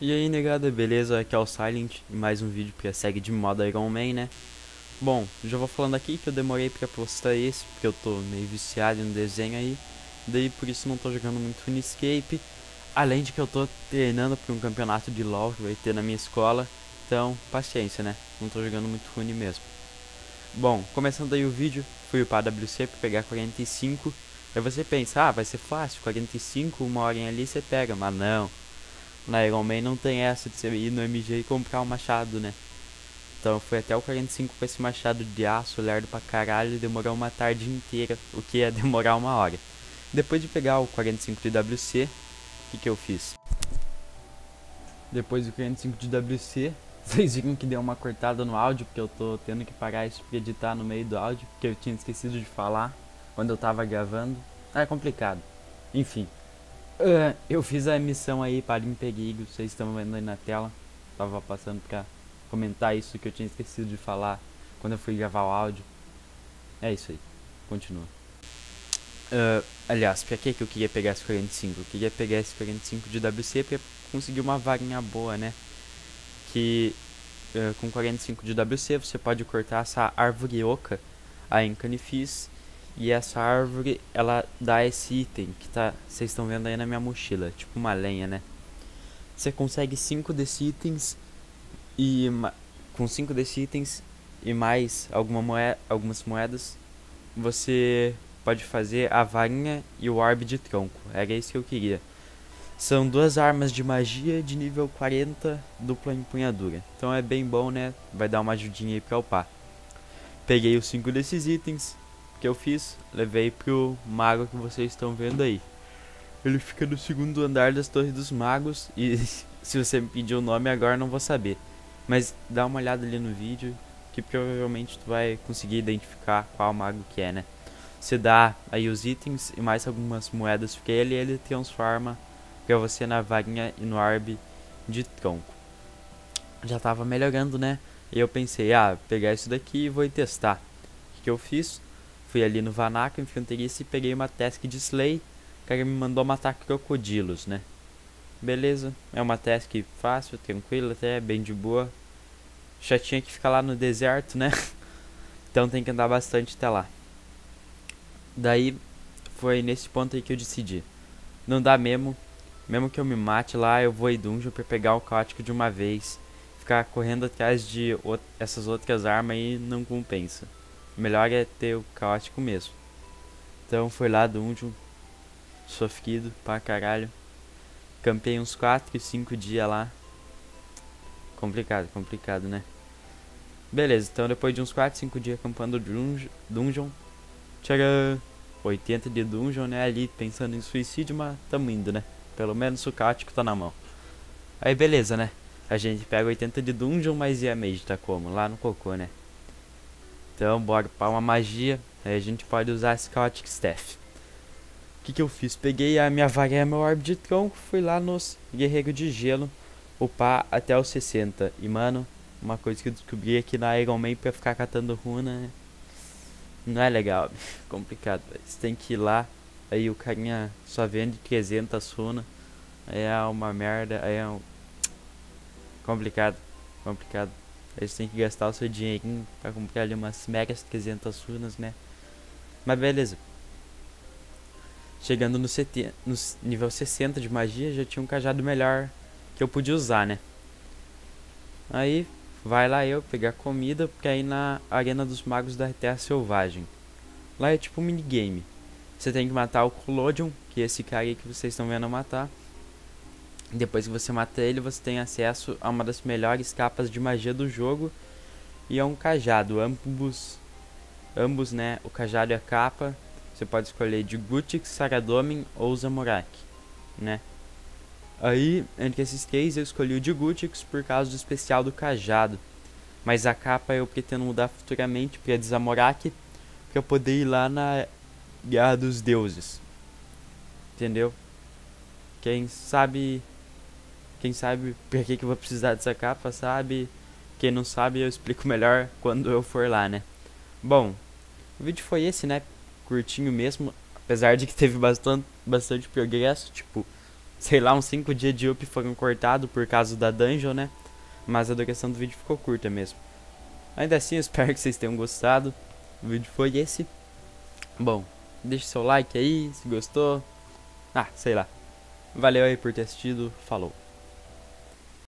E aí, negada, beleza? Aqui é o Silent e mais um vídeo pra segue de modo Iron Man, né? Bom, já vou falando aqui que eu demorei pra postar esse, porque eu tô meio viciado no desenho aí. Daí por isso não tô jogando muito RuneScape. Além de que eu tô treinando pra um campeonato de LoL que vai ter na minha escola. Então, paciência, né? Não tô jogando muito Rune mesmo. Bom, começando aí o vídeo, fui para WC pra pegar 45. Aí você pensa, vai ser fácil, 45, uma horinha ali você pega, mas não. Na Iron Man não tem essa de você ir no MG e comprar um machado, né? Então foi até o 45 com esse machado de aço, lerdo pra caralho, e demorou uma tarde inteira, o que ia demorar uma hora. Depois de pegar o 45 de WC, o que eu fiz? Depois do 45 de WC, vocês viram que deu uma cortada no áudio, porque eu tô tendo que parar isso pra editar no meio do áudio, porque eu tinha esquecido de falar quando eu tava gravando. É complicado. Enfim, eu fiz a missão aí para em perigo, vocês estão vendo aí na tela. Tava passando pra comentar isso que eu tinha esquecido de falar quando eu fui gravar o áudio. É isso aí, continua. Aliás, pra que eu queria pegar esse 45? Eu queria pegar esse 45 de WC pra conseguir uma varinha boa, né? Que com 45 de WC você pode cortar essa árvore oca, a Encanifis. E essa árvore, ela dá esse item que tá, vocês estão vendo aí na minha mochila, tipo uma lenha, né? Você consegue 5 desses itens e com 5 desses itens e mais algumas moedas, você pode fazer a varinha e o orbe de tronco. Era isso que eu queria. São duas armas de magia de nível 40, dupla empunhadura. Então é bem bom, né? Vai dar uma ajudinha aí pra upar. Peguei os 5 desses itens que eu fiz, levei pro mago que vocês estão vendo aí. Ele fica no segundo andar das Torres dos Magos e se você me pedir o nome agora não vou saber. Mas dá uma olhada ali no vídeo que provavelmente tu vai conseguir identificar qual mago que é, né? Você dá aí os itens e mais algumas moedas pra ele e ele transforma pra você na varinha e no orbe de tronco. Já tava melhorando, né? E eu pensei, pegar isso daqui e vou testar. O que eu fiz? Fui ali no Vanaco, Infanterista, e peguei uma task de Slay. O cara me mandou matar crocodilos, né? Beleza, é uma task fácil, tranquila, até bem de boa. Já tinha que ficar lá no deserto, né? Então tem que andar bastante até lá. Daí foi nesse ponto aí que eu decidi. Não dá mesmo, mesmo que eu me mate lá, eu vou em dungeon pra pegar o caótico de uma vez. Ficar correndo atrás de essas outras armas aí não compensa. Melhor é ter o caótico mesmo. Então foi lá dungeon, sofrido pra caralho. Campei uns 4 e 5 dias lá. Complicado, complicado, né? Beleza, então depois de uns 4, 5 dias acampando dungeon, chega 80 de dungeon, né? Ali pensando em suicídio, mas tamo indo, né? Pelo menos o caótico tá na mão. Aí beleza, né? A gente pega 80 de dungeon, mas e a mage tá como? Lá no cocô, né? Então bora pra uma magia. Aí a gente pode usar esse Chaotic Staff. O que eu fiz? Peguei a minha varinha e meu orbe de tronco, fui lá nos guerreiros de gelo, upar até os 60. E mano, uma coisa que eu descobri aqui na Iron Man pra ficar catando runa não é legal, complicado. Você tem que ir lá, aí o carinha só vende 300 runas, aí é uma merda, aí é complicado, complicado. Aí você tem que gastar o seu dinheirinho pra comprar ali umas megas 300 runas, né? Mas beleza. Chegando no nível 60 de magia, já tinha um cajado melhor que eu podia usar, né? Aí, vai lá eu pegar comida pra ir na Arena dos Magos da Terra Selvagem. Lá é tipo um minigame. Você tem que matar o Collodion, que é esse cara aí que vocês estão vendo eu matar. Depois que você mata ele, você tem acesso a uma das melhores capas de magia do jogo. E é um cajado, ambos, né? O cajado e a capa. Você pode escolher de Gutix, Saradomin ou Zamorak, né? Aí, entre esses três, eu escolhi o de Gutix por causa do especial do cajado. Mas a capa eu pretendo mudar futuramente pra de Zamorak, pra eu poder ir lá na Guerra dos Deuses. Entendeu? Quem sabe... Quem sabe pra que eu vou precisar dessa capa, sabe? Quem não sabe, eu explico melhor quando eu for lá, né? Bom, o vídeo foi esse, né? Curtinho mesmo, apesar de que teve bastante progresso, tipo, sei lá, uns 5 dias de up foram cortados por causa da dungeon, né? Mas a duração do vídeo ficou curta mesmo. Ainda assim, eu espero que vocês tenham gostado. O vídeo foi esse. Bom, deixe seu like aí, se gostou. Ah, sei lá. Valeu aí por ter assistido. Falou.